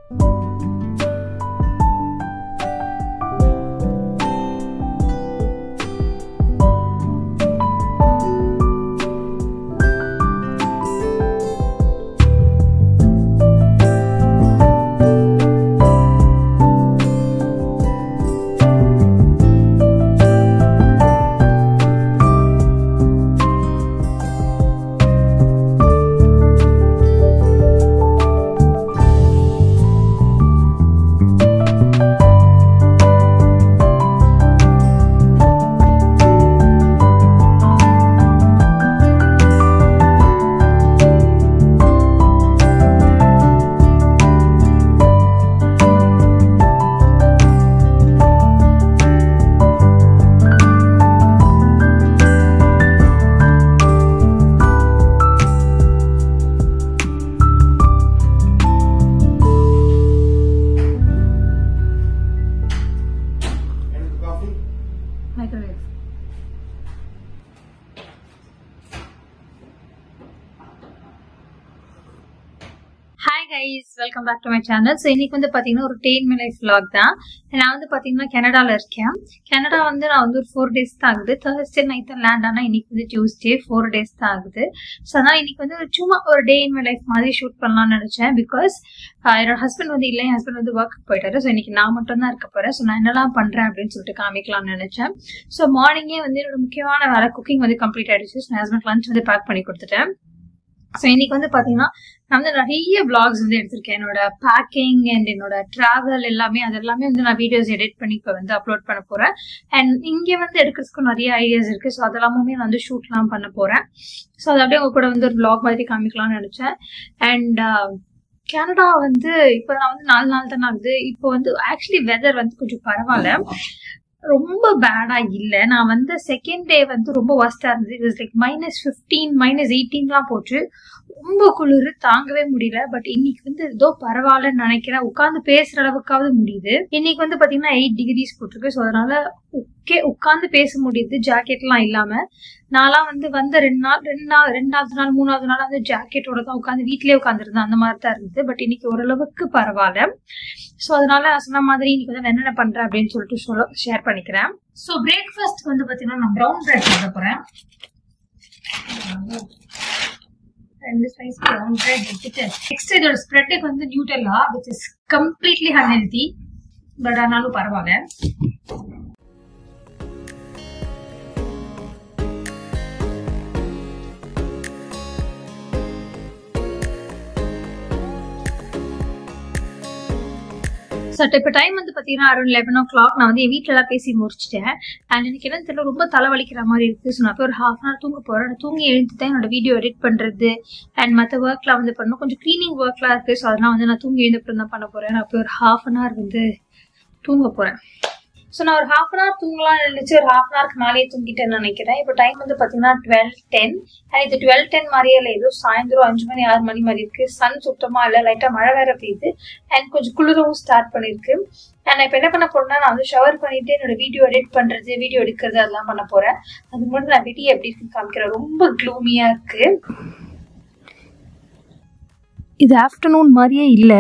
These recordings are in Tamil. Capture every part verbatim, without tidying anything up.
Hi guys, welcome back to my channel. So இன்னைக்கு வந்து பாத்தீங்கன்னா ஒரு day in my life vlog தான். நான் வந்து பாத்தீங்கன்னா கனடால இருக்கேன். கனடா வந்து நான் வந்து ஒரு four days தான் ஆகுது. Thursday night லேண்ட் ஆனா இன்னைக்கு வந்து Tuesday four days தான் ஆகுது. சோ அதனால இன்னைக்கு வந்து சும்மா ஒரு day in my life மாதிரி ஷூட் பண்ணலாம்னு நினைச்சேன். பிகாஸ் என்னோட ஹஸ்பண்ட் வந்து இல்லை, என் ஹஸ்பண்ட் வந்து ஒர்க் போயிட்டாரு. ஸோ இன்னைக்கு நான் மட்டும் தான் இருக்க போறேன். ஸோ நான் என்னெல்லாம் பண்றேன் அப்படின்னு சொல்லிட்டு காமிக்கலாம்னு நினைச்சேன். ஸோ மார்னிங்கே வந்து என்னோட முக்கியமான வேலை குக்கிங் வந்து கம்ப்ளீட் ஆயிடுச்சு. என் ஹஸ்பண்ட் லஞ்ச் வந்து பேக் பண்ணி கொடுத்துட்டேன். ஸோ இன்னைக்கு வந்து பாத்தீங்கன்னா நான் வந்து நிறைய விளாக்ஸ் வந்து எடுத்திருக்கேன். என்னோட பேக்கிங் அண்ட் என்னோட டிராவல் எல்லாமே அது எல்லாமே வந்து நான் வீடியோஸ் எடிட் பண்ணி இப்போ வந்து அப்லோட் பண்ண போறேன். அண்ட் இங்கே வந்து எடுக்கிறதுக்கும் நிறைய ஐடியாஸ் இருக்கு. ஸோ அதெல்லாமே நான் வந்து ஷூட்லாம் பண்ண போறேன். ஸோ அது அப்படியே உங்க கூட வந்து ஒரு விளாக் மாதிரி காமிக்கலாம்னு நினைச்சேன். அண்ட் கனடா வந்து இப்போ நான் வந்து நாலு நாள் தானே ஆகுது. இப்போ வந்து ஆக்சுவலி வெதர் வந்து கொஞ்சம் பரவாயில்ல, ரொம்ப பேடா இல்ல. நான் வந்து செகண்ட் டே வந்து ரொம்ப வர்ஸ்டா இருந்தது. It was like minus fifteen minus எயிட்டீன்லாம் போச்சு. ரொம்ப குளிர் தாங்கவே முடியல. பட் இன்னைக்கு வந்து ஏதோ பரவாயில்லன்னு நினைக்கிறேன். உட்காந்து பேசுற அளவுக்காவது முடியுது. இன்னைக்கு வந்து பாத்தீங்கன்னா எயிட் டிகிரிஸ் போட்டிருக்கு. ஸோ அதனால ஓகே உட்காந்து பேச முடியுது ஜாக்கெட் எல்லாம் இல்லாம. நான்லாம் வந்து வந்த ரெண்டு நாள் ரெண்டு நாள் ரெண்டாவது நாள் மூணாவது நாள் வந்து ஜாக்கெட்டோட தான் உட்காந்து வீட்லயே உட்காந்துருந்தேன். அந்த மாதிரி தான் இருந்தது. பட் இன்னைக்கு ஓரளவுக்கு பரவாயில்ல. ஸோ அதனால நான் சொன்ன மாதிரி இன்னைக்கு வந்து என்னென்ன பண்றேன் அப்படின்னு சொல்லிட்டு சொல்ல ஷேர் பண்ணிக்கிறேன். ஸோ பிரேக்ஃபாஸ்ட் வந்து பாத்தீங்கன்னா நான் ப்ரௌன் பிரெட் சாப்பிட போறேன். ரெண்டு ஸ்லைஸ் ப்ரௌன் பிரெட் எடுத்துட்டு நெக்ஸ்ட் இதோட ஸ்ப்ரெட்டுக்கு வந்து Nutella which is completely unhealthy. But ஆனாலும் பரவாயில்ல. சட் இப்போ டைம் வந்து பார்த்தீங்கன்னா அரௌண்ட் லெவன் ஓ கிளாக். நான் வந்து என் வீட்டில் எல்லாம் பேசி முடிச்சிட்டேன். அண்ட் எனக்கு என்ன தெரியல, ரொம்ப தலைவலிக்கிற மாதிரி இருக்கு. ஸோ நான் போய் ஒரு ஹாஃப் அன் ஹவர் தூங்க போறேன். நான் தூங்கி எழுந்து தான் என்னோட வீடியோ எடிட் பண்றது அண்ட் மற்ற ஒர்க்லாம் வந்து பண்ணணும். கொஞ்சம் கிளீனிங் ஒர்க்லாம் இருக்கு. ஸோ அதெல்லாம் வந்து நான் தூங்கி எழுந்தப்பறம் தான் பண்ண போறேன். நான் போய் ஒரு ஹாஃப் அன் ஹவர் வந்து தூங்க போறேன். ஸோ நான் ஒரு ஹாஃப் அன் ஹவர் தூங்கலாம் நினைச்சு ஒரு ஹாஃப் அன் ஹவருக்கு மேலேயே தூங்கிட்டேன்னு நினைக்கிறேன். இப்போ டைம் வந்து பார்த்தீங்கன்னா டுவெல் டென். அண்ட் இது டுவெல் டென் மாதிரியே இல்லை, ஏதோ சாயந்தரம் அஞ்சு மணி ஆறு மணி மாதிரி இருக்கு. சன் சுத்தமா இல்லை, லைட்டா மழை வேற பெய்யுது. அண்ட் கொஞ்சம் குளிரவும் ஸ்டார்ட் பண்ணிருக்கு. நான் இப்போ என்ன பண்ண போறேன்னா நான் வந்து ஷவர் பண்ணிட்டு என்னோட வீடியோ எடிட் பண்றது வீடியோ எடுக்கிறது அதெல்லாம் பண்ண போறேன். அது மட்டும் நான் வெளியே எப்படி இருக்குன்னு காமிக்கிறேன். ரொம்ப க்ளூமியா இருக்கு. இது ஆஃப்டர்நூன் மாதிரியே இல்லை.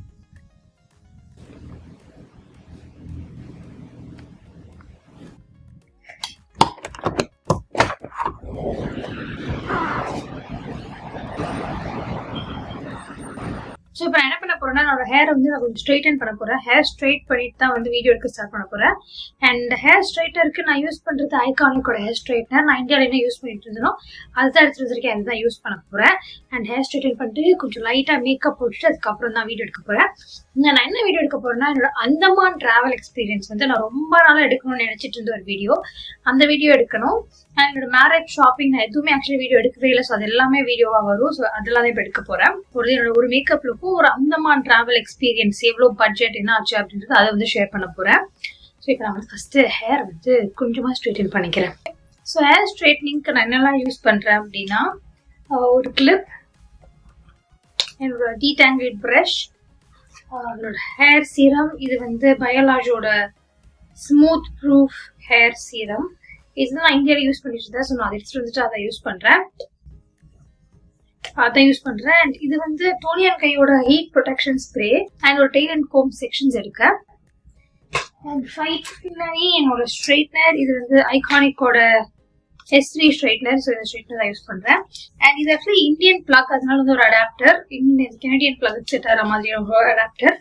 ஸோ இப்போ நான் என்ன பண்ண போறேன்னா என்னோட ஹேர் வந்து நான் கொஞ்சம் ஸ்ட்ரைட்டன் பண்ண போறேன். ஹேர் ஸ்ட்ரைட் பண்ணிட்டு தான் வந்து வீடியோ எடுக்க ஸ்டார்ட் பண்ண போறேன். அண்ட் ஹேர் ஸ்ட்ரைட்டருக்கு நான் யூஸ் பண்றது ஐகானிக்கோட ஹேர் ஸ்ட்ரைட்னர். நான் இந்தியாவில என்ன யூஸ் பண்ணிட்டு இருந்தோம் அதுதான் எடுத்து வச்சிருக்கேன். அதுதான் யூஸ் பண்ண போறேன். அண்ட் ஹேர் ஸ்ட்ரைட்டன் பண்ணிட்டு கொஞ்சம் லைட்டா மேக்கப் போட்டுட்டு அதுக்கப்புறம் தான் வீடியோ எடுக்க போறேன். நான் என்ன வீடியோ எடுக்க போறேன்னா என்னோட அந்தமான் டிராவல் எக்ஸ்பீரியன்ஸ் வந்து நான் ரொம்ப நாளா எடுக்கணும்னு நினைச்சிட்டு இருந்த ஒரு வீடியோ. அந்த வீடியோ எடுக்கணும். அண்ட் என்னோட மேரேஜ் ஷாப்பிங் நான் எதுவுமே ஆக்சுவலி வீடியோ எடுக்கவே இல்லை. ஸோ அது எல்லாமே வீடியோவா வரும். ஸோ அதெல்லாம் தான் இப்போ எடுக்க போறேன். ஒரு என்னோட ஒரு மேக்கப் லுக்கும் ஒரு அந்தமான் டிராவல் எக்ஸ்பீரியன்ஸ் எவ்வளோ பட்ஜெட் என்ன ஆச்சு அப்படின்றது அதை வந்து ஷேர் பண்ண போறேன். ஸோ இப்போ நான் வந்து ஃபர்ஸ்ட் ஹேர் வந்து கொஞ்சமா ஸ்ட்ரைட்டன் பண்ணிக்கிறேன். ஸோ ஹேர் ஸ்ட்ரைட்னிங்க்கு நான் என்னெல்லாம் யூஸ் பண்றேன் அப்படின்னா ஒரு கிளிப், என்னோட டீடாங்கிள் ப்ரஷ், என்னோட ஹேர் சீரம். இது வந்து பயோலாஜோட ஸ்மூத் ப்ரூஃப் ஹேர் சீரம். இதுதான் நான் இந்தியாவில் யூஸ் பண்ணிட்டு இருந்தேன். ஸோ நான் அதை எடுத்துட்டு வந்துட்டு அதை யூஸ் பண்றேன். அதான் யூஸ் பண்றேன். அண்ட் இது வந்து டோனி அண்ட் கையோட ஹீட் ப்ரொடெக்ஷன் ஸ்ப்ரே அண்ட் ஒரு டெய்ல் அண்ட் கோம் செக்ஷன்ஸ் இருக்கு. அண்ட் ரைட் பின்னாடி என்னோட ஸ்ட்ரைட்னர், இது வந்து ஐகானிக்கோட எஸ் த்ரீ ஸ்ட்ரைட்னர். ஸோ இந்த ஸ்ட்ரைட்னர் தான் யூஸ் பண்றேன். அண்ட் இது ஆக்சுவலி இந்தியன் பிளக், அதனால வந்து ஒரு அடாப்டர், இன்னும் கெனடியன் பிளக் செட் ஆகிற மாதிரி ஒரு அடாப்டர்.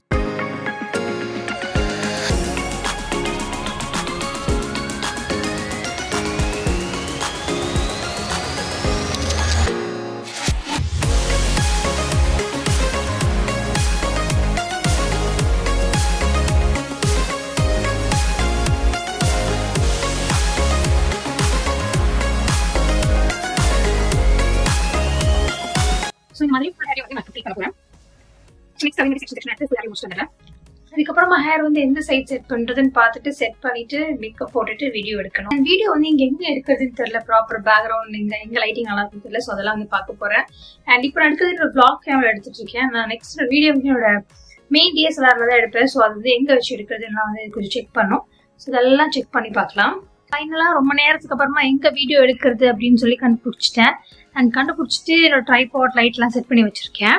அதுக்கப்புறமா ஹேர் வந்து எந்த சைட் செட் பண்றதுன்னு பார்த்துட்டு செட் பண்ணிட்டு மேக்கப் போட்டுட்டு வீடியோ எடுக்கணும். வீடியோ வந்து இங்க எங்க எடுக்கிறதுன்னு தெரியல, ப்ராப்பர் பேக்ரவுண்ட் இங்க எங்க லைட்டிங் நல்லா இருக்குன்னு தெரியல. ஸோ அதெல்லாம் வந்து பார்க்க போறேன். அண்ட் இப்போ நான் எடுக்கிறது ஒரு vlog கேமரா எடுத்துட்டு இருக்கேன். நான் நெக்ஸ்ட் வீடியோ வந்து என்னோட மெயின் டிஎஸ்எல்ஆர்ல தான் எடுப்பேன். ஸோ அது வந்து எங்க வச்சு எடுக்கிறதுலாம் வந்து கொஞ்சம் செக் பண்ணும். ஸோ இதெல்லாம் செக் பண்ணி பார்க்கலாம். ஃபைனலா ரொம்ப நேரத்துக்கு அப்புறமா எங்க வீடியோ எடுக்கிறது அப்படின்னு சொல்லி கண்டுபிடிச்சிட்டேன். அண்ட் கண்டுபிடிச்சிட்டு என்னோட ட்ரைபாட் லைட்லாம் செட் பண்ணி வச்சிருக்கேன்.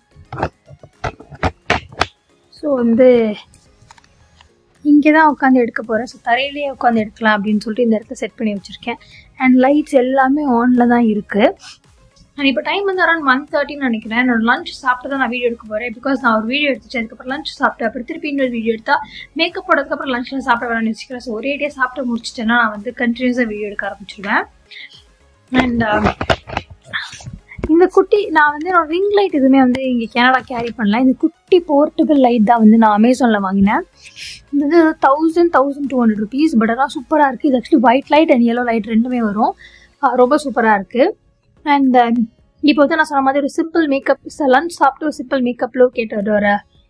ஸோ வந்து இங்கே தான் உட்காந்து எடுக்க போகிறேன். ஸோ தரையிலேயே உட்காந்து எடுக்கலாம் அப்படின்னு சொல்லிட்டு இந்த இடத்துல செட் பண்ணி வச்சுருக்கேன். அண்ட் லைட்ஸ் எல்லாமே ஆனில் தான் இருக்குது. அண்ட் இப்போ டைம் வந்து அரௌண்ட் ஒன் தேர்ட்டின்னு நினைக்கிறேன். என்னோட லஞ்ச் சாப்பிட்டு தான் நான் வீடியோ எடுக்க போகிறேன். பிகாஸ் நான் ஒரு வீடியோ எடுத்துச்சு, அதுக்கப்புறம் லஞ்ச் சாப்பிட்டு அப்புறம் திருப்பி இன்னொரு வீடியோ எடுத்தால் மேக்கப் போடுறதுக்கப்புறம் லஞ்ச்லாம் சாப்பிட வேணாம்னு வச்சுக்கிறேன். ஸோ ஒரே டே சாப்பிட்டு முடிச்சிட்டேன்னா நான் வந்து கண்டினியூஸாக வீடியோ எடுக்க ஆரம்பிச்சிடுவேன். அண்ட் இந்த குட்டி நான் வந்து என்னோட ரிங் லைட் எதுவுமே வந்து இங்கே கனடா கேரி பண்ணல. இந்த குட்டி போர்ட்டபிள் லைட் தான் வந்து நான் அமேசானில் வாங்கினேன். இது வந்து thousand thousand two hundred rupees. But அதெல்லாம் சூப்பராக இருக்குது. இது actually white light and yellow light ரெண்டுமே வரும். ரொம்ப சூப்பராக இருக்குது. அண்ட் இப்போ வந்து நான் சொன்ன மாதிரி ஒரு சிம்பிள் மேக்கப், லஞ்ச் சாப்பிட்டு ஒரு சிம்பிள் மேக்கப் லோ கேட்டது ஒரு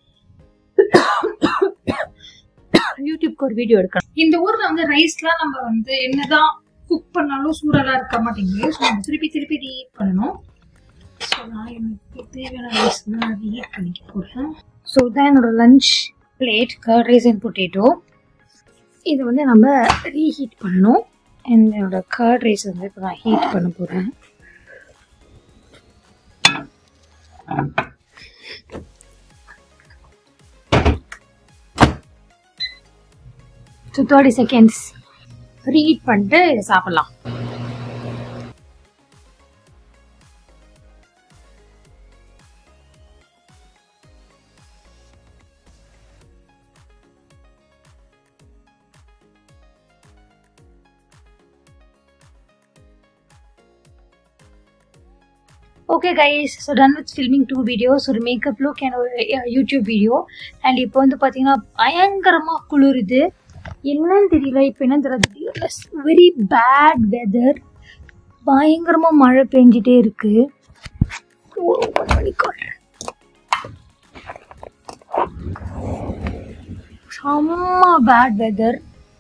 யூடியூப்க்கு ஒரு வீடியோ எடுக்கணும். இந்த ஊரில் வந்து ரைஸ்லாம் நம்ம வந்து என்னதான் குக் பண்ணாலும் சூடாலாம் இருக்க மாட்டேங்குது. ஸோ நம்ம திருப்பி திருப்பி ரீஹீட் பண்ணணும். ஸோ நான் எனக்கு தேவையான ரைஸ் நான் ரீஹீட் பண்ணிக்க போகிறேன். ஸோ இதான் என்னோட lunch plate, curd rice and potato. இதை வந்து நம்ம ரீஹீட் பண்ணணும். அண்ட் என்னோட கர்ட் ரைஸ் வந்து இப்போ நான் ஹீட் பண்ண போகிறேன். ஸோ தேர்ட்டி செகண்ட்ஸ் ரீஹீட் பண்ணிட்டு இதை சாப்பிடலாம். Okay guys, so done with filming two videos, ஒரு மேக்கப் லுக் அண்ட் ஒரு யூடியூப் வீடியோ. அண்ட் இப்போ வந்து பார்த்தீங்கன்னா பயங்கரமாக குளிருது. என்னன்னு தெரியல, இப்போ என்ன தெரியல, வெரி பேட் வெதர். பயங்கரமாக மழை பெஞ்சிட்டே இருக்கு. செம்ம பேட் வெதர்.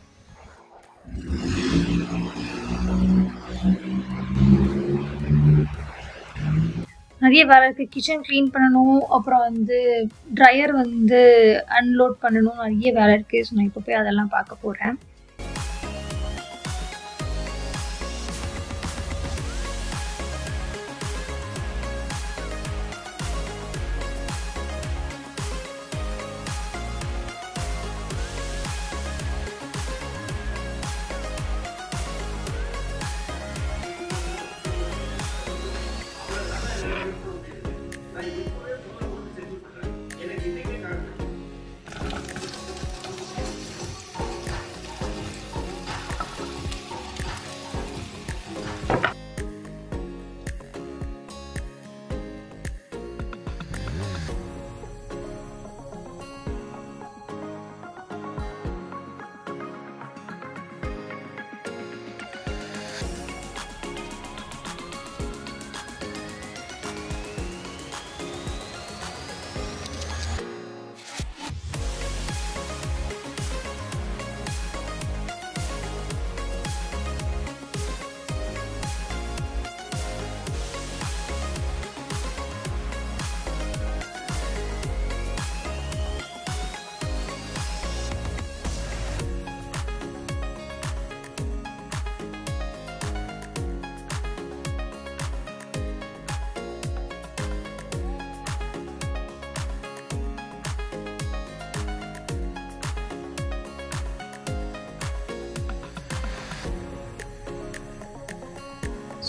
நிறைய வேலை இருக்குது. கிச்சன் க்ளீன் பண்ணணும், அப்புறம் வந்து ட்ரையர் வந்து அன்லோட் பண்ணணும், நிறைய வேலை இருக்குது. ஸோ நான் இப்போ போய் அதெல்லாம் பார்க்க போகிறேன்.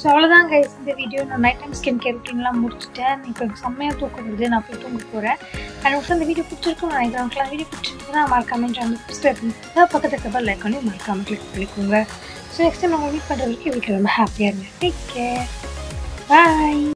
ஸோ அவ்வளோதான் கைஸ் இந்த வீடியோ. நான் நைட் டைம் ஸ்கின் கேர் ரொட்டீன்லாம் முடிச்சுட்டேன். இப்போ செம்மையாக தூக்கம் வருது, நான் போய் தூங்க போகிறேன். அண்ட் உங்களுக்கு அந்த வீடியோ பிடிச்சிருக்கும் நான் நினைக்கிறேன். வீடியோ பிடிச்சிருக்குன்னா மறக்காம சேனல் சப்ஸ்கிரைப் பண்ணிட்டு பக்கத்து இருக்க லைக் பண்ணி மறக்காம கிளிக் பண்ணிக்கோங்க. ஸோ நெக்ஸ்ட் டைம் நம்ம மீட் பண்ணுற வரைக்கும் வீட்டில் ரொம்ப ஹாப்பியாக இருங்க. டேக் கேர், பாய்.